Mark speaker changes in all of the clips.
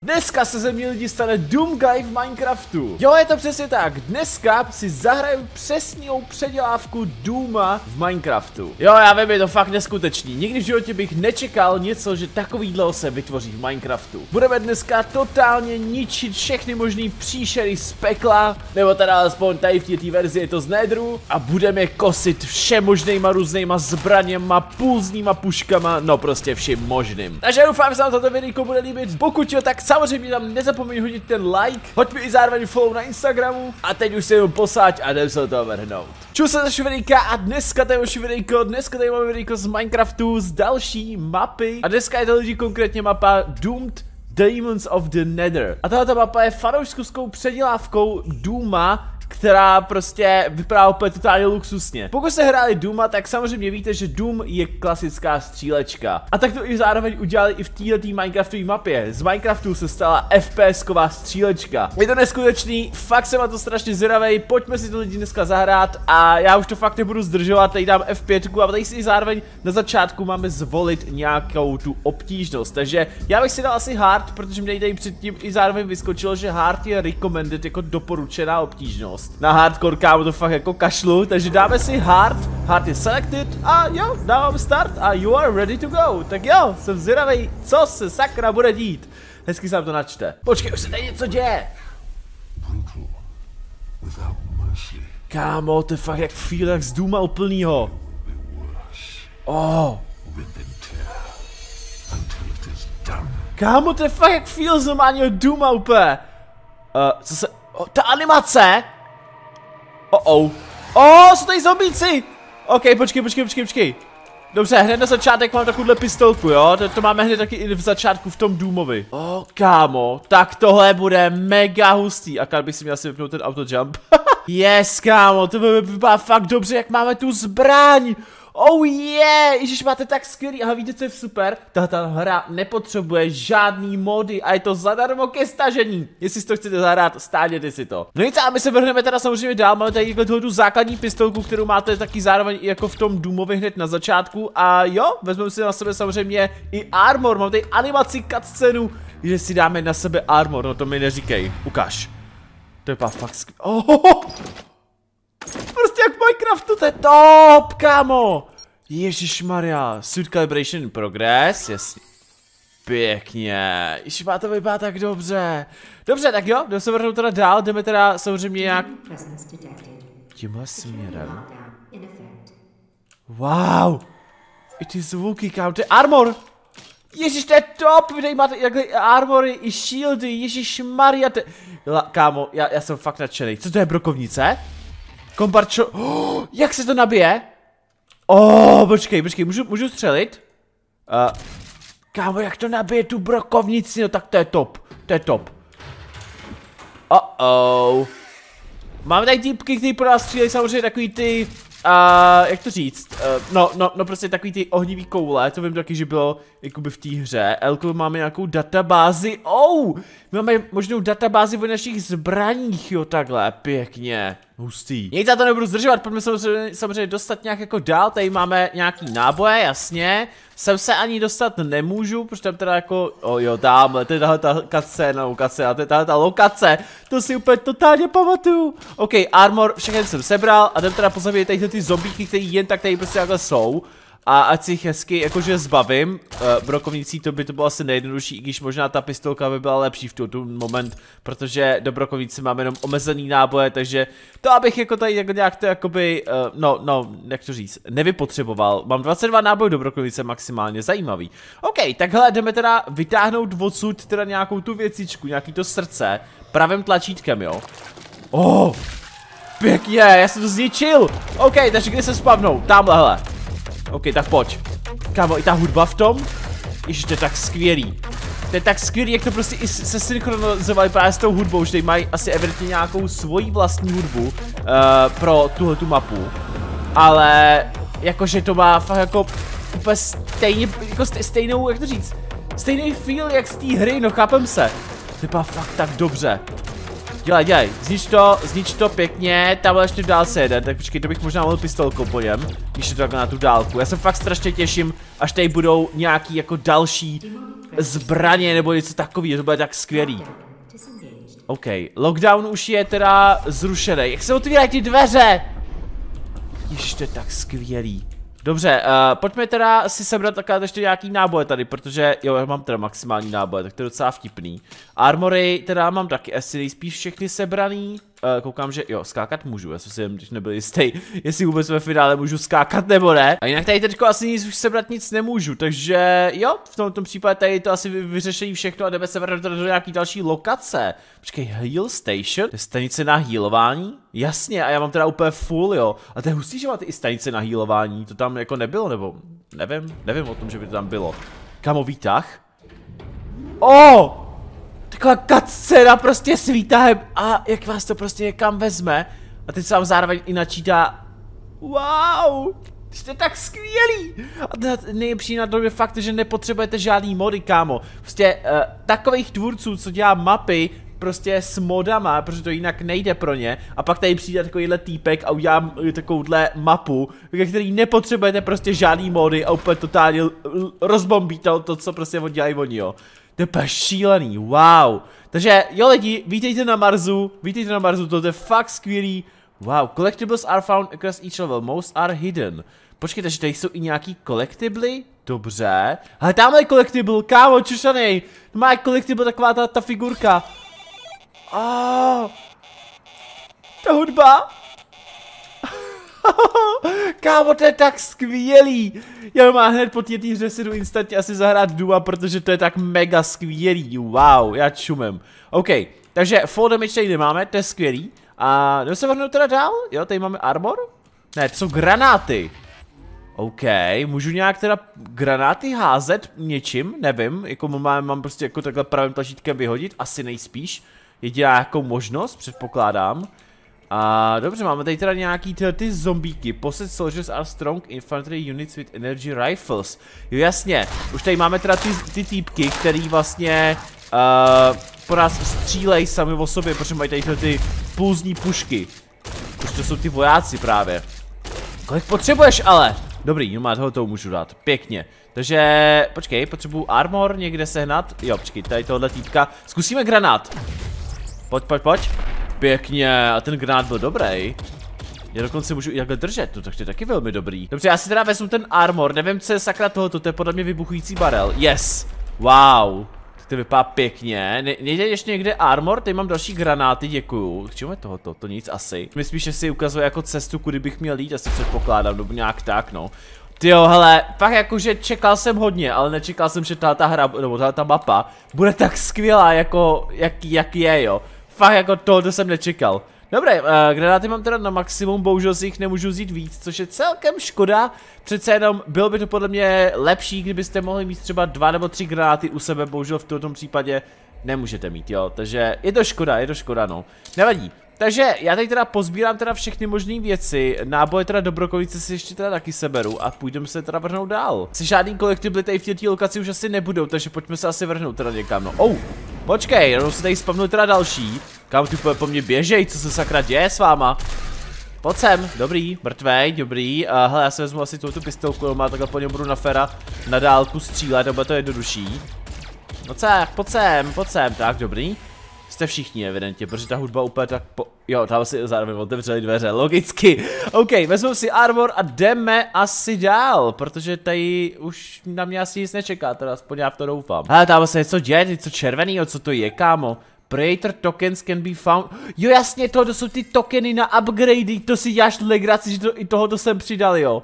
Speaker 1: Dneska se ze mě lidi stane Doom Guy v Minecraftu. Jo, je to přesně tak. Dneska si zahraju přesnou předělávku Dooma v Minecraftu. Jo, já vím, je to fakt neskutečný. Nikdy v životě bych nečekal něco, že takovýhle se vytvoří v Minecraftu. Budeme dneska totálně ničit všechny možný příšery z pekla, nebo teda alespoň tady v této verzi je to z Netheru, a budeme kosit všemožnýma různýma zbraněma, pulznýma puškama, no prostě vším možným. Takže doufám, že se vám toto videjko bude líbit. Pokud jo, tak samozřejmě tam nezapomeň hodit ten like, hoď mi i zároveň follow na Instagramu a teď už se jenom posaď a jdem se do toho vrhnout. Čus se zaši videjka a dneska tady už videjko, tady máme videjko z Minecraftu, z další mapy a dneska je to lidi konkrétně mapa Doomed Demons of the Nether. A tahle mapa je fanouškovskou předělávkou Dooma, která prostě vypadá úplně totálně luxusně. Pokud jste hráli Dooma, tak samozřejmě víte, že Doom je klasická střílečka. A tak to i zároveň udělali i v této Minecraftové mapě. Z Minecraftu se stala FPS-ková střílečka. Je to neskutečný, fakt jsem na to strašně zvědavej, pojďme si to lidi dneska zahrát a já už to fakt nebudu zdržovat, tady dám F5 a tady si zároveň na začátku máme zvolit nějakou tu obtížnost. Takže já bych si dal asi hard, protože mě tady předtím i zároveň vyskočilo, že hard je recommended jako doporučená obtížnost. Na hardcore kámo to fakt jako kašlu, takže dáme si hard je selected a jo, dávám start a you are ready to go. Tak jo, jsem zvědavej, co se sakra bude dít. Hezky se nám to načte. Počkej, už se tady něco děje. Kámo, to je fakt jak feel jak z Dooma úplnýho. Oh. Kámo, to je fakt jak feel z normálního Dooma úplně. Co se... ta animace! Jsou tady zombíci! OK, počkej. Dobře, hned na začátek mám takovouhle pistolku, jo? To máme hned taky i v začátku v tom Doomovi. Kámo, tak tohle bude mega hustý. A bych si měl asi vypnout ten autojump. Yes, kámo, to vypadá fakt dobře, jak máme tu zbraň. Oh yeah, ježiš, máte tak skvělý, aha, víte, co je super? Tato hra nepotřebuje žádný mody a je to zadarmo ke stažení. Jestli si to chcete zahrát, stáhněte si to. No nic, a my se vrhneme teda samozřejmě dál, máme tady tu základní pistolku, kterou máte taky zároveň i jako v tom Doomovi hned na začátku. A jo, vezmeme si na sebe samozřejmě i armor, mám tady animaci cutscenu, že si dáme na sebe armor, no to mi neříkej, ukáž. To je fakt skvělý. Prostě jak v Minecraftu, to je top, kámo! Ježišmarja, suit calibration in progress, jasně. Pěkně, ježišmá, to vypadá tak dobře. Dobře, tak jo, jdeme se vrhnout teda dál, jdeme teda samozřejmě nějak... tímhle směrem. Wow! I ty zvuky, kámo, to je armor! Ježiš, to je top, vy tady máte jakhle armory i shieldy, ježišmarja, to je... Kámo, já jsem fakt nadšený. Co to je, brokovnice? Komparčo... jak se to nabije? Počkej, můžu střelit? Kámo, jak to nabije tu brokovnici, no tak to je top, Máme tady týpky, který pro nás střílejí samozřejmě takový ty... jak to říct? No prostě takový ty ohnivý koule, to vím taky, že bylo jakoby v té hře. Elko, máme nějakou databázi. Máme možnou databázi o našich zbraních, jo, takhle, pěkně. Hustý. Nic, já to nebudu zdržovat, pojďme samozřejmě dostat nějak jako dál, tady máme nějaký náboje, jasně. Sem se ani dostat nemůžu, protože tam teda jako, tamhle, to je tahle ta cutscéna, to je tahle ta lokace, to si úplně totálně pamatuju. OK, armor, všechny jsem sebral a jdem teda pozabít tady ty zombíky, který jen tak tady prostě takhle jsou. A ať si jich hezky jakože zbavím, brokovnicí to by to bylo asi nejjednodušší, i když možná ta pistolka by byla lepší v tu moment, protože do brokovnice máme jenom omezený náboje, takže to abych jako tady jako nějak to jakoby, jak to říct, nevypotřeboval. Mám 22 nábojů do brokovnice maximálně, zajímavý. OK, takhle jdeme teda vytáhnout odsud teda nějakou tu věcičku, nějaký to srdce, pravým tlačítkem, jo. Pěkně, já jsem to zničil. OK, takže kde se spavnou? Tamhle, hele. OK, tak pojď. Kámo, i ta hudba v tom? Ježiš, to je tak skvělý. To je tak skvělý, jak to prostě i se synchronizovali právě s tou hudbou, že tady mají asi evidentně nějakou svoji vlastní hudbu pro tuhletu mapu. Ale jakože to má fakt jako úplně stejně, jako stejnou, jak to říct, stejný feel jak z té hry, no chápem se. To vypadá fakt tak dobře. Dělej, znič to pěkně, tamhle ještě dál se jeden, tak počkej, to bych možná mohl pistolkou po něm, když to takhle na tu dálku. Já se fakt strašně těším, až tady budou nějaký jako další zbraně nebo něco takového, to bude tak skvělý. OK, lockdown už je teda zrušený. Jak se otvírají ty dveře? Ježiš, to je tak skvělý. Dobře, pojďme teda si sebrat takhle ještě nějaký náboje tady, protože jo, já mám teda maximální náboje, tak to je docela vtipný. Armory teda mám taky asi nejspíš všechny sebraný. Koukám, že jo, skákat můžu, já jsem si když nebyl jistý, jestli vůbec ve finále můžu skákat nebo ne. A jinak tady teďko asi nic už sebrat nic nemůžu, takže jo, v tomto případě tady to asi vyřešení všechno a jdeme sebrat do nějaký další lokace. Počkej, heal station? To je stanice na healování? Jasně, a já mám teda úplně full, jo. A to je hustý, že máte i stanice na healování, to tam jako nebylo, nebo nevím o tom, že by to tam bylo. Kamo, výtah? Taková cutscéna prostě s výtahem a jak vás to prostě někam vezme a teď se vám zároveň i načítá. Wow, to je tak skvělý. A nejlepší na tom je fakt, že nepotřebujete žádný mody, kámo. Prostě takových tvůrců, co dělá mapy prostě s modama, protože to jinak nejde pro ně. A pak tady přijde takovýhle týpek a udělám takovouhle mapu, ve který nepotřebujete prostě žádný mody a úplně totálně rozbombí to, co prostě dělají oni, jo. To je úplně šílený, wow. Takže jo lidi, vítejte na Marsu, to je fakt skvělý. Wow, collectibles are found across each level, most are hidden. Počkejte, že tady jsou i nějaký collectibly? Dobře. Ale tamhle je collectible, kámo, čušanej. Má collectible taková ta figurka. Ta hudba. Kámo, to je tak skvělý. Já mám hned po té hře si jdu instantně asi zahrát Duma, protože to je tak mega skvělý. Wow, já čumem. OK, takže full damage tady nemáme, to je skvělý. A jdeme se vrhnout teda dál? Jo, tady máme armor? Ne, to jsou granáty. OK, můžu nějak teda granáty házet něčím, nevím, jako mám prostě jako takhle pravým tlačítkem vyhodit, asi nejspíš. Jediná jako možnost, předpokládám. A dobře, máme tady teda nějaký ty zombíky. Possessed soldiers are strong infantry units with energy rifles. Jo jasně, už tady máme teda ty týpky, který vlastně po nás střílejí sami o sobě, protože mají tady ty pulzní pušky. Už to jsou ty vojáci právě. Kolik potřebuješ ale? Dobrý, no má toho můžu dát, pěkně. Takže, počkej, potřebuju armor někde sehnat. Jo, počkej, tady tohle týpka. Zkusíme granát. Pojď. Pěkně, a ten granát byl dobrý. Já dokonce můžu i takhle držet, no tak to je taky velmi dobrý. Dobře, já si teda vezmu ten armor, nevím co je sakra tohoto, to je podle mě vybuchující barel. Yes, wow. Tak to vypadá pěkně, nejde ještě někde armor, tady mám další granáty, děkuju. K čemu je tohoto, to nic asi. Mi spíše si ukazuje jako cestu, kudy bych měl jít, asi předpokládám, nebo nějak tak no. Tyjo, hele, fakt jakože čekal jsem hodně, ale nečekal jsem, že ta hra, nebo ta mapa bude tak skvělá, jako, jak je, jo. Fakt jako to jsem nečekal. Dobré, granáty mám teda na maximum, bohužel si jich nemůžu vzít víc, což je celkem škoda. Přece jenom bylo by to podle mě lepší, kdybyste mohli mít třeba 2 nebo 3 granáty u sebe, bohužel v tom případě nemůžete mít, jo. Takže je to škoda, no. Nevadí. Takže já tady teda pozbírám teda všechny možné věci, náboje teda dobrokolice si ještě teda taky seberu a půjdeme se teda vrhnout dál. Si žádný kolektivly tady v této lokaci už asi nebudou, takže pojďme se asi vrhnout teda někam, no. Počkej, jenom se tady spavnou teda další. Kam ty po mně běžej, co se sakra děje s váma? Pojď sem, dobrý, mrtvej, dobrý. Hele, já si vezmu asi tu pistolku, má takhle po něm budu na fera na dálku střílet, nebo to je jednodušší. No tak, pojď sem, tak dobrý. Jste všichni evidentně, protože ta hudba úplně tak jo, tam si zároveň otevřeli dveře, logicky. OK, vezmu si armor a jdeme asi dál, protože tady už na mě asi nic nečeká, teda aspoň já v to doufám. Ale tam se něco děje, něco červeného, co to je, kámo? Praetor tokens can be found. Jo jasně, to jsou ty tokeny na upgradey, to si děláš legraci, že i tohoto jsem přidal, jo.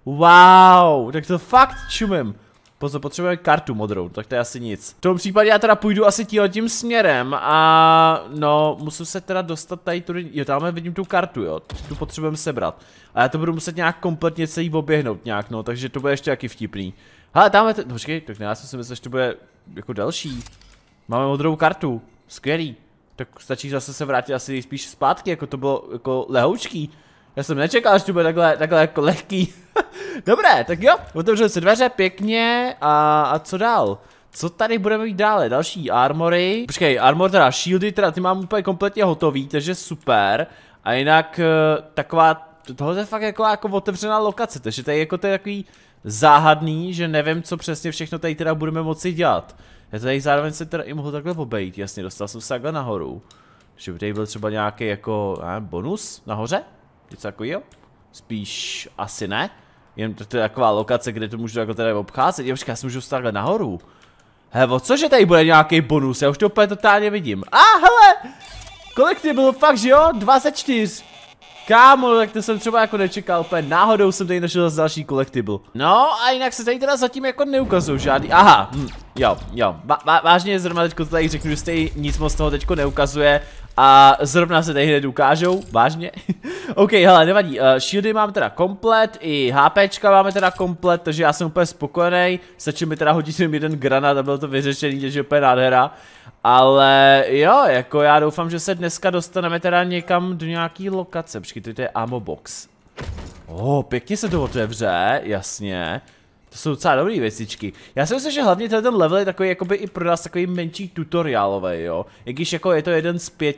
Speaker 1: Wow, tak to fakt čumím. Pozor, potřebujeme kartu modrou, tak to je asi nic. V tom případě já teda půjdu asi tím směrem a no, musím se teda dostat tady tudy, jo, tam vidím tu kartu, jo, tu potřebujeme sebrat. A já to budu muset nějak kompletně celý oběhnout nějak, no, takže to bude ještě taky vtipný. Hele, tamhle, no, počkej, tak ne, já jsem si myslel, že to bude jako další. Máme modrou kartu, skvělý. Tak stačí zase se vrátit asi spíš zpátky, jako to bylo jako lehoučký. Já jsem nečekal, že to bude takhle jako lehký. Dobré, tak jo, otevřeli se dveře, pěkně a co dál? Co tady budeme mít dále? Další armory. Počkej, armor teda, shieldy teda ty mám úplně kompletně hotový, takže super. A jinak taková, tohle je fakt jako otevřená lokace, takže tady jako to je takový záhadný, že nevím, co přesně všechno tady teda budeme moci dělat. Já tady zároveň se teda i mohl takhle obejít, jasně, dostal jsem se takhle nahoru. Že by tady byl třeba nějaký jako bonus nahoře? Něco takového? Spíš asi ne. Jen to je taková lokace, kde to můžu jako tady obcházet. Jo, počkej, já si můžu dostat takhle nahoru. Hevo, cože tady bude nějaký bonus? Já už to úplně totálně vidím. Hele! Collectible, fakt, že jo? 2 ze 4. Kámo, tak to jsem třeba jako nečekal, úplně náhodou jsem tady našel další collectible. No a jinak se tady teda zatím jako neukazují žádný, aha, jo, vážně zrovna teďko tady řeknu, že se tady nic moc toho teďko neukazuje a zrovna se tady hned ukážou, vážně. OK, hele, nevadí, shieldy máme teda komplet, i HPčka máme teda komplet, takže já jsem úplně spokojený, stačí mi teda hodit jen jeden granát a bylo to vyřešený, takže úplně nádhera. Ale jo, jako já doufám, že se dneska dostaneme teda někam do nějaký lokace. Počkej, to je ammo box. Pěkně se to otevře, jasně. To jsou docela dobrý věcičky. Já si myslím, že hlavně ten level je takový jakoby i pro nás takový menší tutoriálový, jo. I když jako je to jeden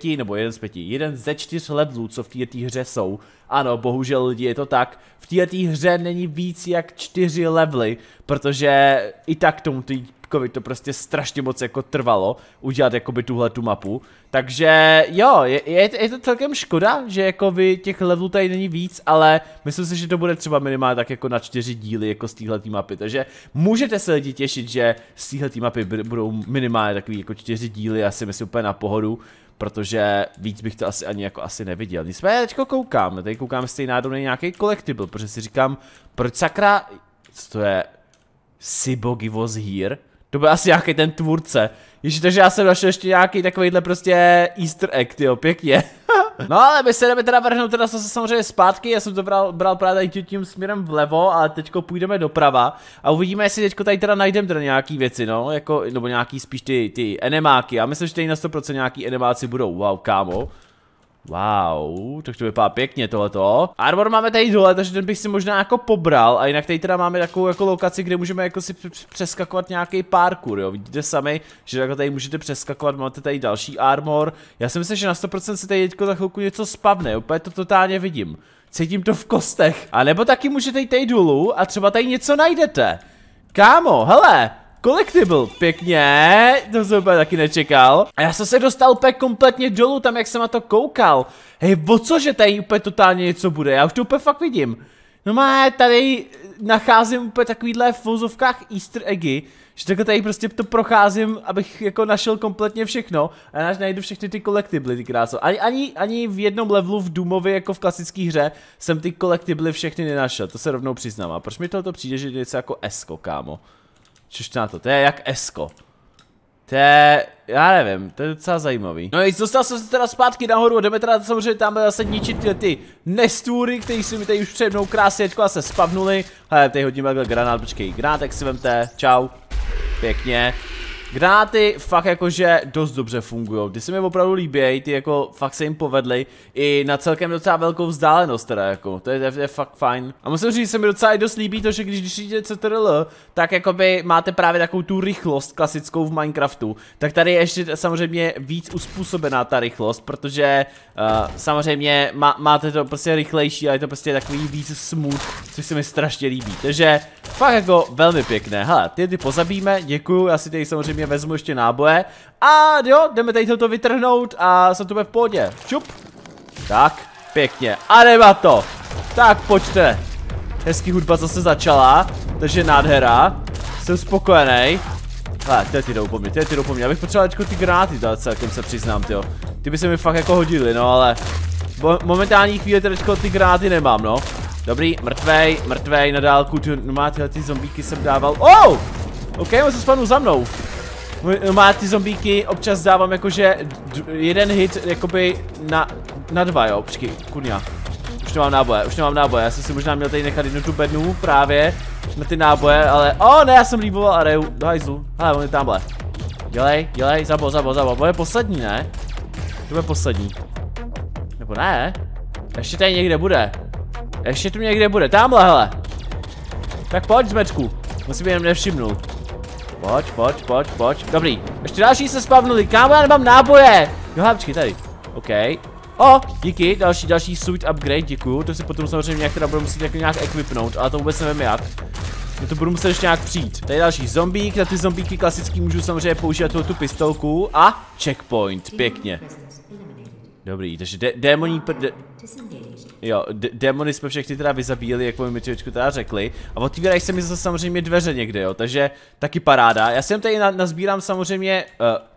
Speaker 1: ze 4 levelů, co v této hře jsou. Ano, bohužel lidi, je to tak. V této hře není víc jak 4 levely, protože i tak tomu to prostě strašně moc jako trvalo udělat jakoby tuhletu mapu. Takže jo, je to celkem škoda, že jakoby těch levelů tady není víc, ale myslím si, že to bude třeba minimálně tak jako na 4 díly jako z téhletý mapy. Takže můžete se lidi těšit, že z téhletý mapy budou minimálně takový jako 4 díly, já si myslím úplně na pohodu. Protože víc bych to asi neviděl. Nicméně teďko koukám, tady koukám, jestli náhodou není nějaký collectible, protože si říkám, proč sakra, co to je, Sibogi was here? To byl asi nějaký ten tvůrce. Ježi, takže já jsem našel ještě nějaký takovýhle prostě easter egg, tyjo, pěkně. No ale my se jdeme teda vrhnout teda zase samozřejmě zpátky, já jsem to bral právě tady tím směrem vlevo, ale teďko půjdeme doprava a uvidíme, jestli teďko tady teda najdeme teda nějaký věci, no, jako, nebo nějaký spíš ty enemáky, já myslím, že tady na 100% nějaký enemáci budou, wow, kámo. Wow, tak to vypadá pěkně tohleto. Armor máme tady dole, takže ten bych si možná jako pobral. A jinak tady teda máme takovou jako lokaci, kde můžeme jako si přeskakovat nějaký parkour, jo. Vidíte sami, že takhle tady můžete přeskakovat, máte tady další armor. Já si myslím, že na 100% se tady teďko za chvilku něco spavne, úplně to totálně vidím. Cítím to v kostech. A nebo taky můžete jít tady dolů a třeba tady něco najdete. Kámo, hele. Collectible, pěkně, to jsem úplně taky nečekal. A já jsem se dostal úplně kompletně dolů, tam jak jsem na to koukal. Hej, o cože tady úplně totálně něco bude, já už to úplně fakt vidím. No má, tady nacházím úplně takovýhle v vozovkách easter eggy, že takhle tady prostě to procházím, abych jako našel kompletně všechno. A já najdu všechny ty collectible, ty kráso. Ani v jednom levelu v Doomově, jako v klasické hře, jsem ty collectible všechny nenašel, to se rovnou přiznám. A proč mi tohoto přijde, že je něco jako esko, kámo? Což na to je jak esko. To je, já nevím, to je docela zajímavý. No i dostal jsem se teda zpátky nahoru a jdeme teda samozřejmě tam zase ničit ty nestůry, které si mi tady už přede mnou krásně se spavnuli. Hele, tady hodíme takhle granát, počkej, granátek si vemte, čau. Pěkně. Granáty fakt jakože dost dobře fungují, ty se mi opravdu líbí, ty jako fakt se jim povedly i na celkem docela velkou vzdálenost teda jako, to je fakt fajn. A musím říct, že se mi docela i dost líbí to, že když jdete CTRL, tak jakoby máte právě takovou tu rychlost klasickou v Minecraftu, tak tady je ještě samozřejmě víc uspůsobená ta rychlost, protože samozřejmě máte to prostě rychlejší a je to prostě takový víc smooth, což se mi strašně líbí, takže fakt jako velmi pěkné. Hele, ty pozabíme, děkuju, já si tady samozřejmě vezmu ještě náboje a jo, jdeme tady toto vytrhnout a jsem tu v pohodě. Čup. Tak, pěkně. A jdeme to. Tak, pojďte. Hezký hudba zase začala, takže nádhera. Jsem spokojený. Hele, ty jdou po mně, abych potřeboval ty granáty, to celkem se přiznám, tyjo. Ty by se mi fakt jako hodily, no ale momentální chvíli teďko ty granáty nemám, no. Dobrý, mrtvej na dálku, má tyhle ty zombíky jsem dával. Oh! OK, on se spadnul za mnou. Má ty zombíky občas dávám jakože jeden hit jakoby na 2, jo, počkej, kurňa. Už nemám náboje, já jsem si možná měl tady nechat jednu tu bednu právě na ty náboje, ale ne, já jsem líboval areu, do hajzlu, hele, on je tamhle. Dělej, zabo, on je poslední, ne? To bude poslední. Nebo ne? Ještě tady někde bude. Ještě tu někde bude, tamhle, hele. Tak pojď, zmečku, musím jenom nevšimnout. Pojď. Dobrý, ještě další se spavnuli, kámo, já nemám náboje. Jo, počkej, tady, OK. O, díky, další suit upgrade, děkuju, to si potom samozřejmě nějak teda budu muset jako nějak equipnout, ale to vůbec nevím jak. Já to budu muset ještě nějak přijít. Tady další zombík, na ty zombíky klasický můžu samozřejmě používat tu pistolku a checkpoint, pěkně. Dobrý, takže démony jsme všechny teda vyzabíjeli, jak mi člověčku teda řekli. A otvírají se mi zase samozřejmě dveře někde, jo, takže taky paráda. Já jsem tady nazbírám samozřejmě...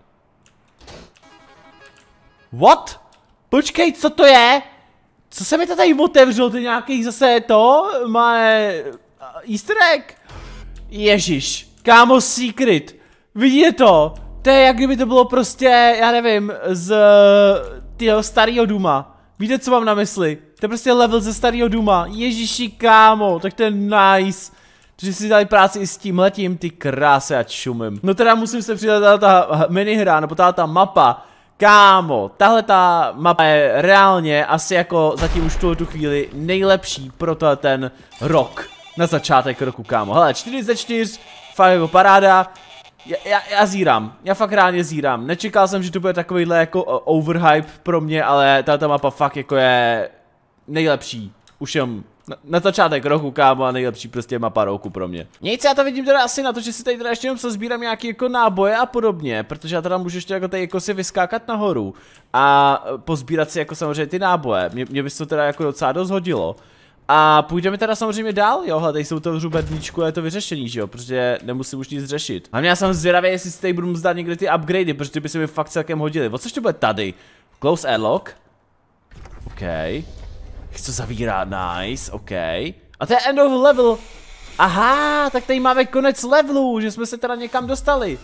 Speaker 1: What? Počkej, co to je? Co se mi to tady otevřelo, to nějaký zase to? Má easter egg? Ježiš, kámo secret. Vidíte to? To je jak kdyby to bylo prostě, já nevím, z tyho starého Duma. Víte, co mám na mysli? To je prostě level ze starého Duma. Ježiši, kámo, tak to je nice. Takže si dali práci i s tímhletím, ty krásy, ať šumím. No teda musím se přidat ta minihra, nebo ta mapa. Kámo, tahle ta mapa je reálně asi jako zatím už tu chvíli nejlepší pro ten rok. Na začátek roku, kámo. Hele, 4 ze 4, fakt jako paráda. Já zírám, já fakt reálně zírám. Nečekal jsem, že to bude takovýhle jako overhype pro mě, ale tato mapa fakt jako je nejlepší. Už jen na začátek roku, kámo, a nejlepší prostě mapa roku pro mě. Nic, já to vidím teda asi na to, že si tady teda ještě jenom sbírám nějaký jako náboje a podobně, protože já teda můžu ještě jako tady jako si vyskákat nahoru a pozbírat si jako samozřejmě ty náboje. Mě by se to teda jako docela dost hodilo. A půjdeme teda samozřejmě dál, jo, hele, tady jsou to řubedníčku a je to vyřešení, že jo, protože nemusím už nic řešit. A já jsem zvědavý, jestli si tady budu muset dát někde ty upgradey, protože by se mi fakt celkem hodily. O což to bude tady? Close airlock. OK. Jak to zavírá, nice, OK. A to je end of level. Aha, tak tady máme konec levelu, že jsme se teda někam dostali.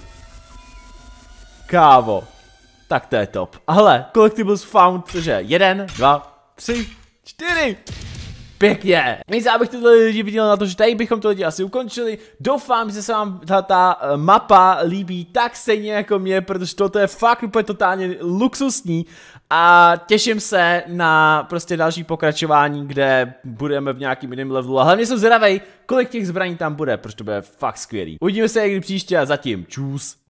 Speaker 1: Kávo. Tak to je top. A hele, collectibles found, cože 1, 2, 3, 4. Pěkně. Nic, abych tyhle lidi viděl na to, že tady bychom to lidi asi ukončili. Doufám, že se vám ta mapa líbí tak stejně jako mě, protože toto je fakt úplně totálně luxusní. A těším se na prostě další pokračování, kde budeme v nějakým jiném levelu. A hlavně jsem zvědavej, kolik těch zbraní tam bude, protože to bude fakt skvělý. Uvidíme se někdy příště a zatím čus.